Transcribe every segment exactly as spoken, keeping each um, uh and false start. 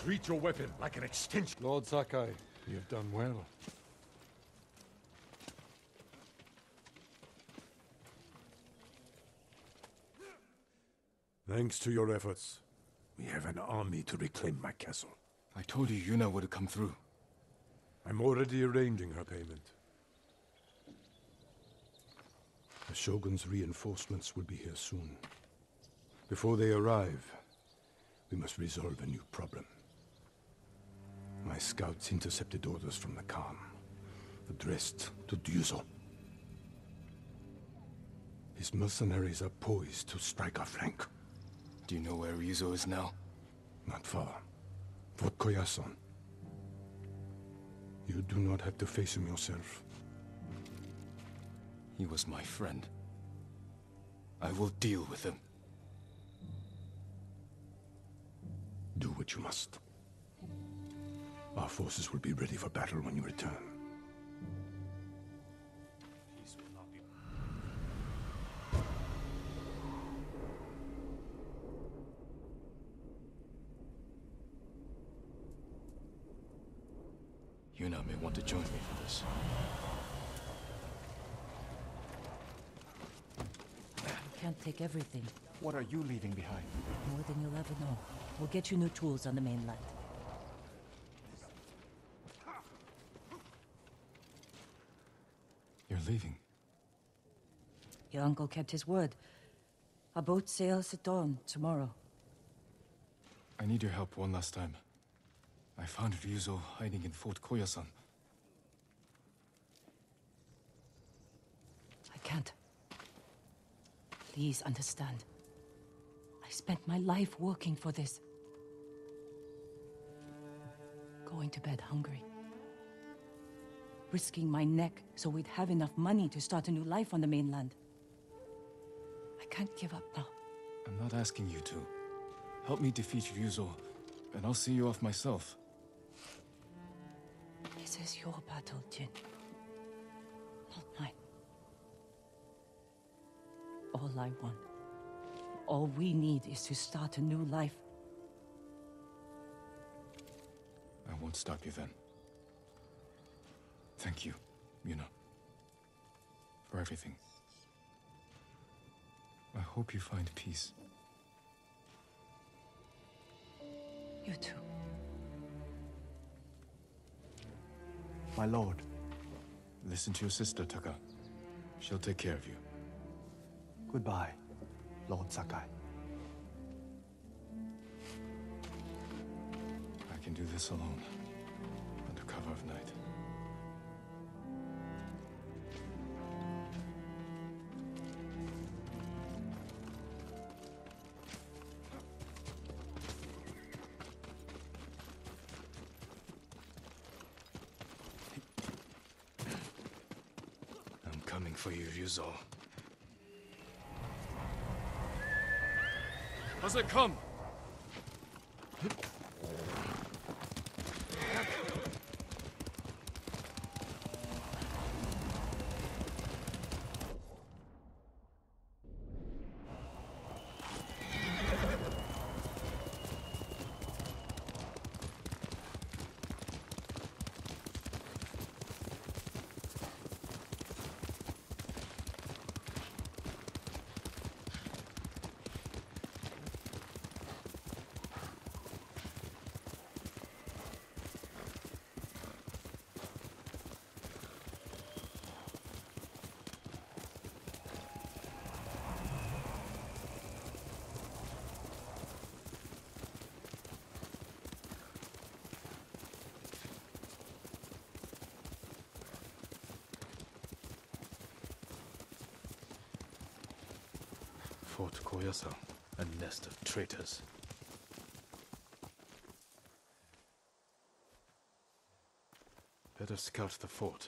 Treat your weapon like an extension. Lord Sakai, you have done well. Thanks to your efforts, we have an army to reclaim my castle. I told you Yuna would come through. I'm already arranging her payment. The Shogun's reinforcements will be here soon. Before they arrive, we must resolve a new problem. My scouts intercepted orders from the Khan, addressed to Ryuzo. His mercenaries are poised to strike our flank. Do you know where Ryuzo is now? Not far. Fort Koyasan. You do not have to face him yourself. He was my friend. I will deal with him. Do what you must. Our forces will be ready for battle when you return. Peace will not be... Yuna may want to join me for this. You can't take everything. What are you leaving behind? More than you'll ever know. We'll get you new tools on the mainland. You're leaving? Your uncle kept his word. Our boat sails at dawn tomorrow. I need your help one last time. I found Ryuzo hiding in Fort Koyasan. I can't. Please understand. I spent my life working for this. Going to bed hungry. Risking my neck so we'd have enough money to start a new life on the mainland. I can't give up now. I'm not asking you to. Help me defeat Ryuzo, and I'll see you off myself. This is your battle, Jin. Not mine. All I want, all we need is to start a new life. I won't stop you then. Thank you, Yuna. For everything. I hope you find peace. You too. My lord. Listen to your sister, Taka. She'll take care of you. Goodbye, Lord Sakai. I can do this alone, under cover of night. I'm coming for you, Ryuzo. Does it come? Fort Koyasan, a nest of traitors. Better scout the fort.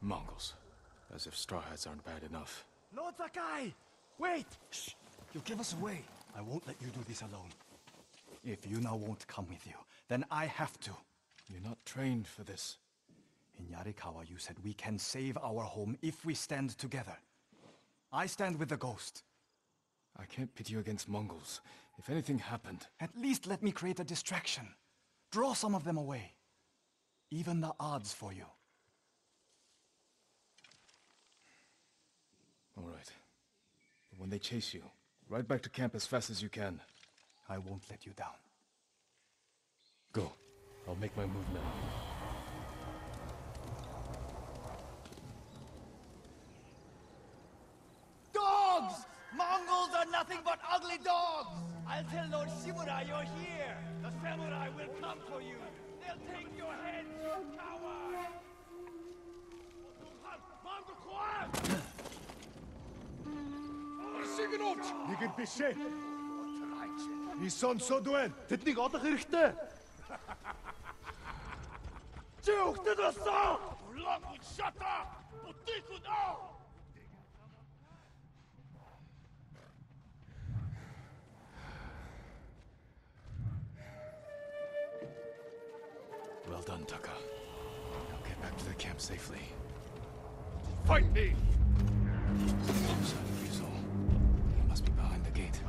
Mongols. As if Straw Hats aren't bad enough. Lord Sakai! Wait! Shh! You'll give us away. I won't let you do this alone. If Yuna won't come with you, then I have to. You're not trained for this. In Yarikawa, you said we can save our home if we stand together. I stand with the ghost. I can't pit you against Mongols. If anything happened... At least let me create a distraction. Draw some of them away. Even the odds for you. All right. But when they chase you, ride back to camp as fast as you can. I won't let you down. Go. I'll make my move now. Dogs! Mongols are nothing but ugly dogs! I'll tell Lord Shimura you're here! The samurai will come for you! They'll take your head, you coward! Аршигнууч нэгэн бишээ. И сонсоод байна. Тэднийг олох хэрэгтэй. Чи өгтөд болсон. Улаан үн шата. Бүтээхүн аа. Well done, Taka. Now get back to the camp safely. Fight me. Son of Ryuzo. He must be behind the gate.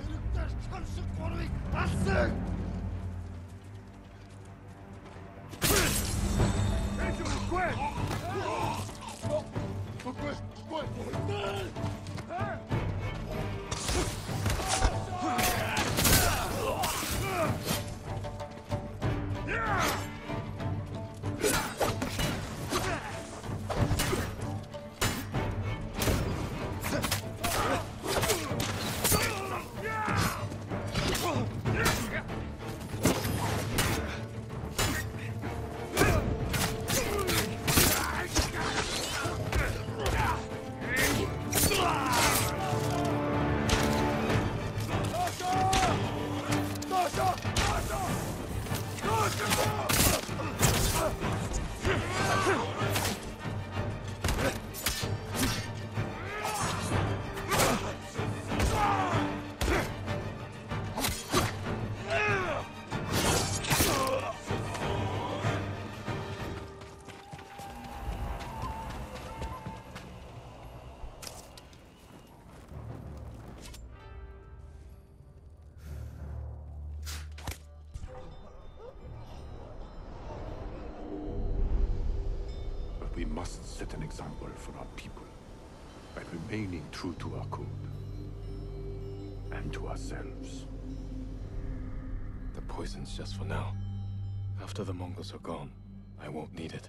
We must set an example for our people by remaining true to our code and to ourselves. The poison's just for now. After the Mongols are gone, I won't need it.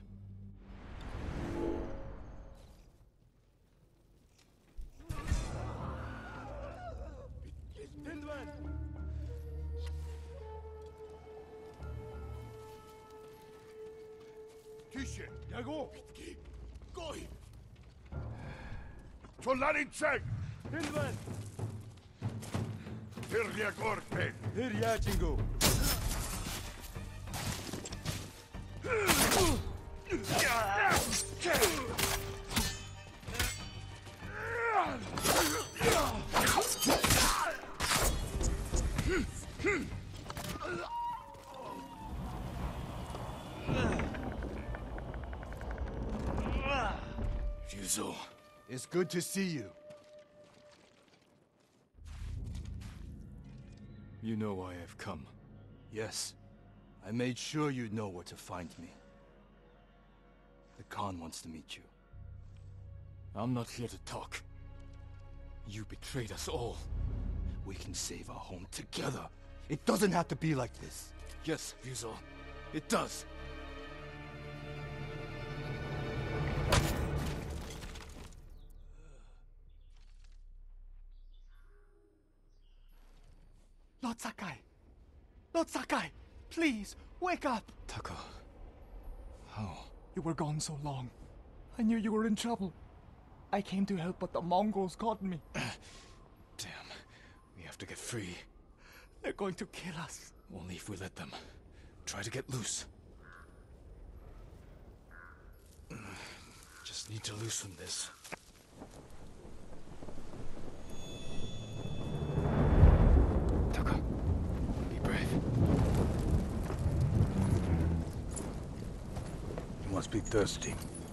Tysche, Jago, Goi. Tolaritschek. Hilvan. Firja Gorpe. Firja Jingo. Ryuzo. It's good to see you. You know why I've come. Yes. I made sure you'd know where to find me. The Khan wants to meet you. I'm not here to talk. You betrayed us all. We can save our home together. It doesn't have to be like this. Yes, Ryuzo. It does. Lord Sakai! Lord Sakai! Please, wake up! Taka. How? You were gone so long. I knew you were in trouble. I came to help, but the Mongols caught me. Damn. We have to get free. They're going to kill us. Only if we let them. Try to get loose. Just just need to loosen this. Taka, be brave. You must be thirsty.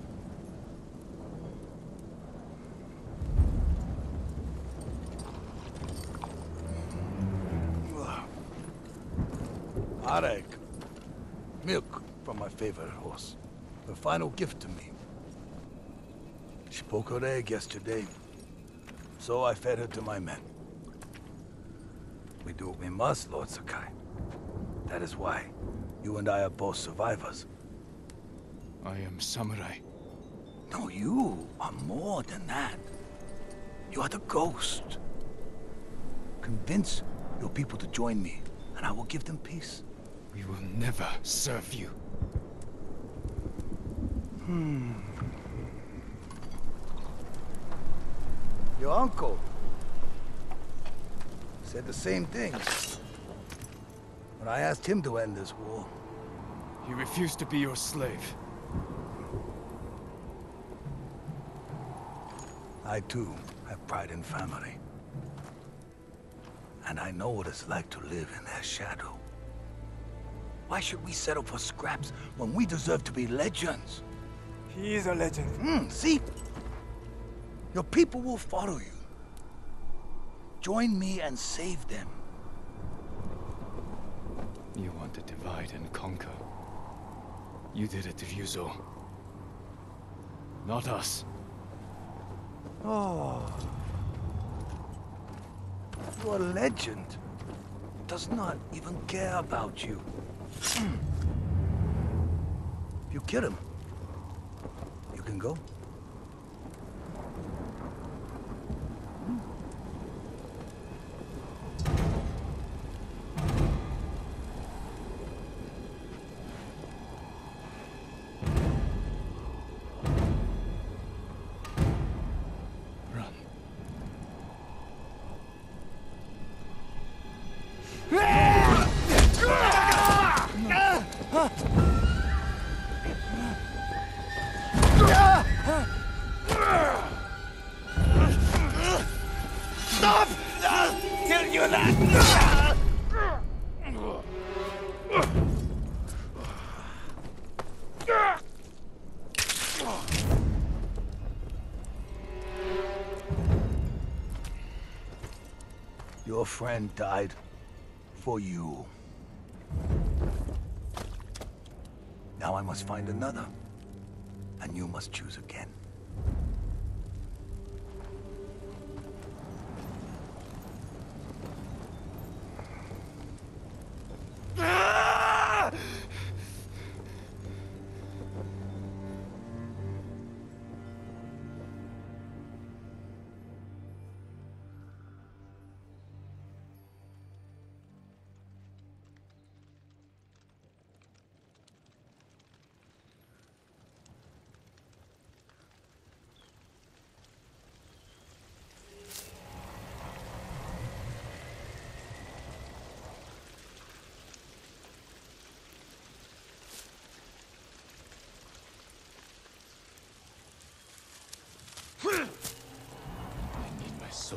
Arek. Milk from my favorite horse. The final gift to me. She broke her egg yesterday, so I fed her to my men. We do what we must, Lord Sakai. That is why you and I are both survivors. I am samurai. No, you are more than that. You are the ghost. Convince your people to join me, and I will give them peace. We will never serve you. Hmm. Your uncle said the same thing when I asked him to end this war. He refused to be your slave. I too have pride in family. And I know what it's like to live in their shadow. Why should we settle for scraps when we deserve to be legends? He is a legend. Hmm, see? Your people will follow you. Join me and save them. You want to divide and conquer. You did it to Ryuzo. Not us. Oh. Your legend does not even care about you. Hmm. If you kill him, you can go. Run. Stop! Tell you that! Your friend died for you. Now I must find another, and you must choose again. I need my sword.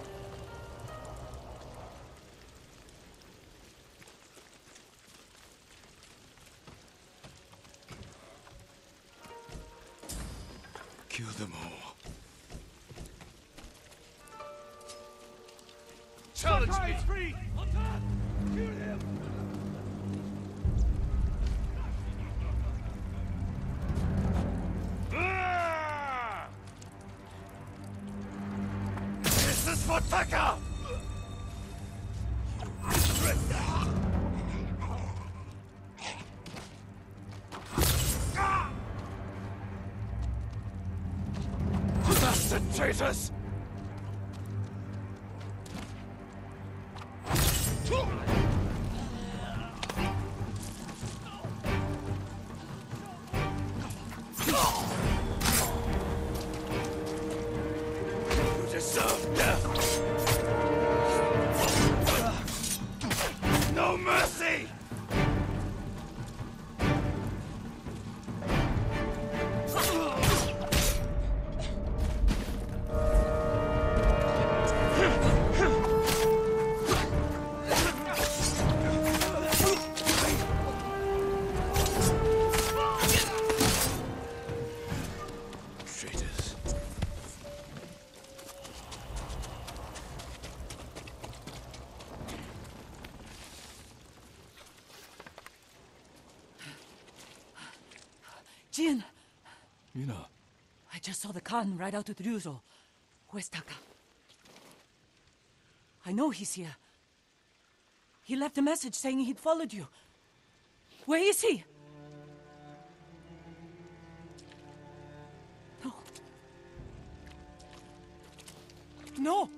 Kill them all. Challenge me! Free! Attack! Kill him! Ah! This is for Taka! Bastard traitors! You deserve death! No mercy! Jin, Yuna. I just saw the Khan ride out with Ryuzo. Where's Taka? I know he's here. He left a message saying he'd followed you. Where is he? No. No!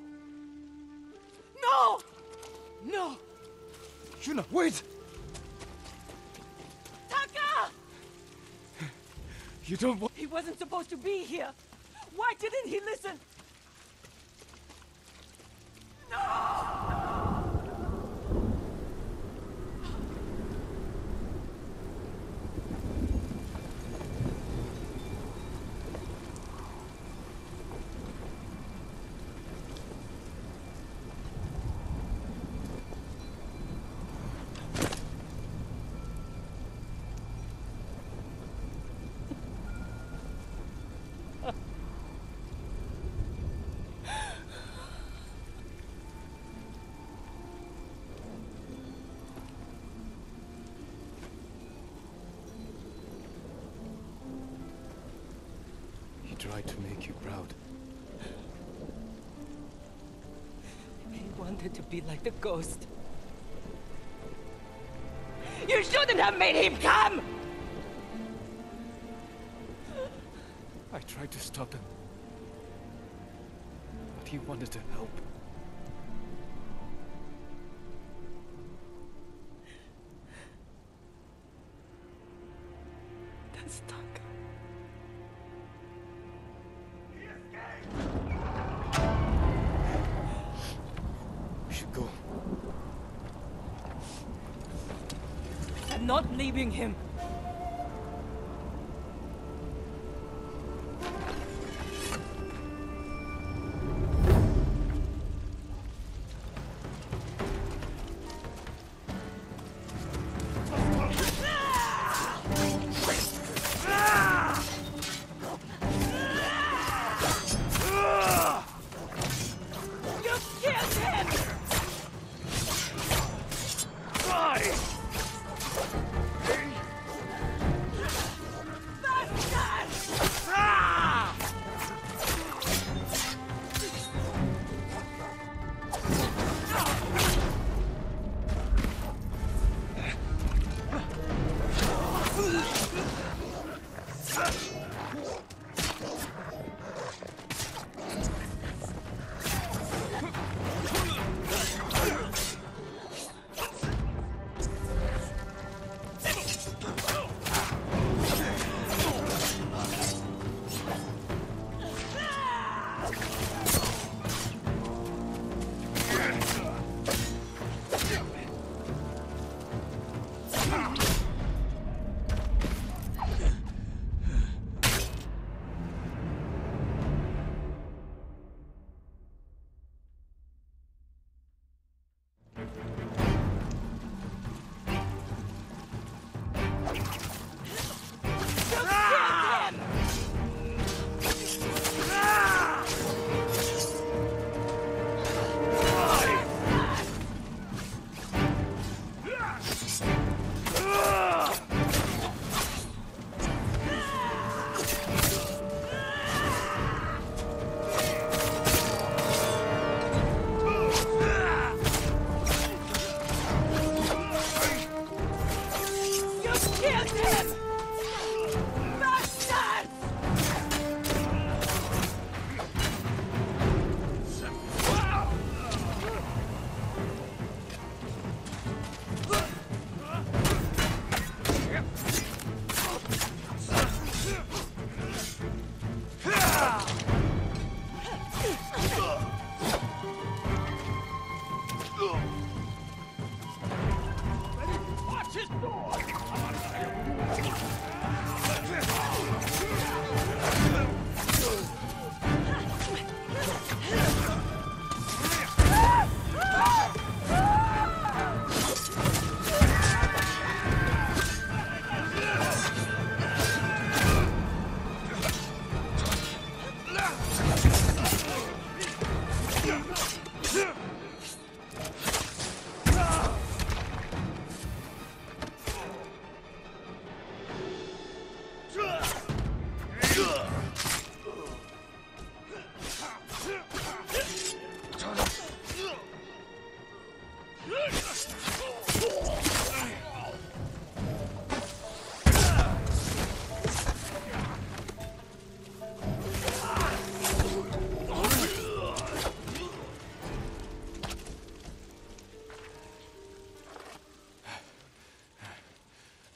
No! No! Yuna, wait! Taka! You don't want... He wasn't supposed to be here. Why didn't he listen? He tried to make you proud. He wanted to be like the ghost. You shouldn't have made him come! I tried to stop him. But he wanted to help. That's Taka. We should go. I'm not leaving him.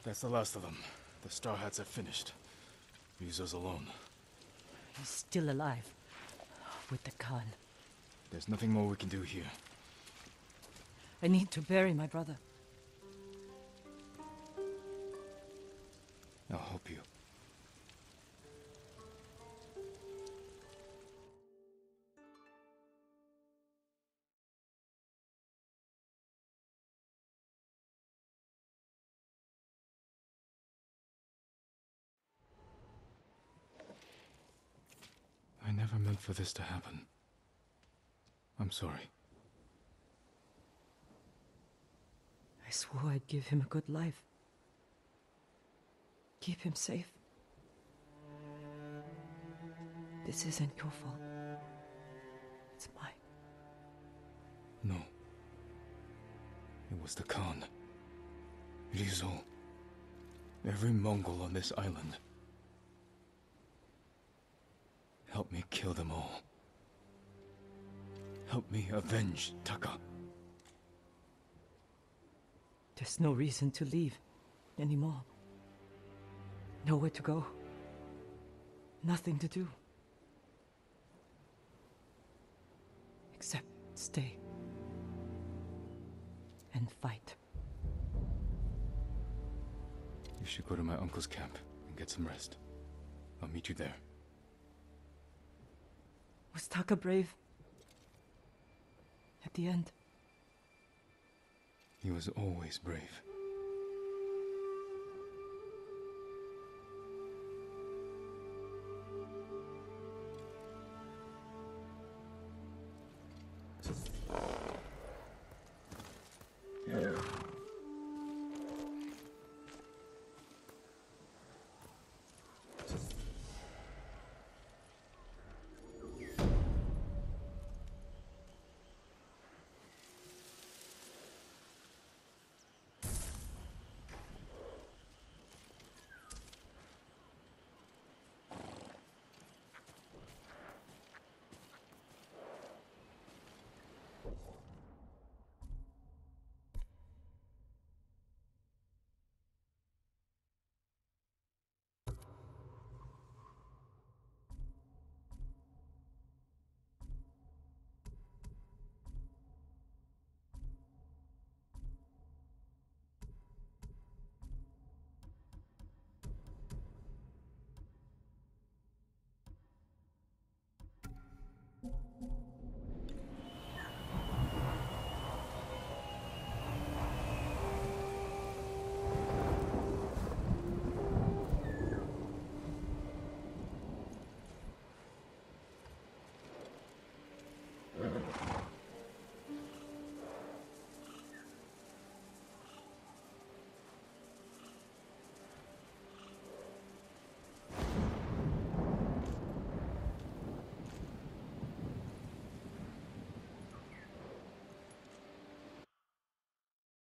That's the last of them. The Star Hats are finished. Ryuzo's alone. He's still alive. With the Khan. There's nothing more we can do here. I need to bury my brother. I'll help you. I never meant for this to happen. I'm sorry. I swore I'd give him a good life. Keep him safe. This isn't your fault. It's mine. No. It was the Khan. Ryuzo. Every Mongol on this island. Help me kill them all. Help me avenge Taka. There's no reason to leave anymore. Nowhere to go. Nothing to do. Except stay. And fight. You should go to my uncle's camp and get some rest. I'll meet you there. Was Taka brave? At the end? He was always brave.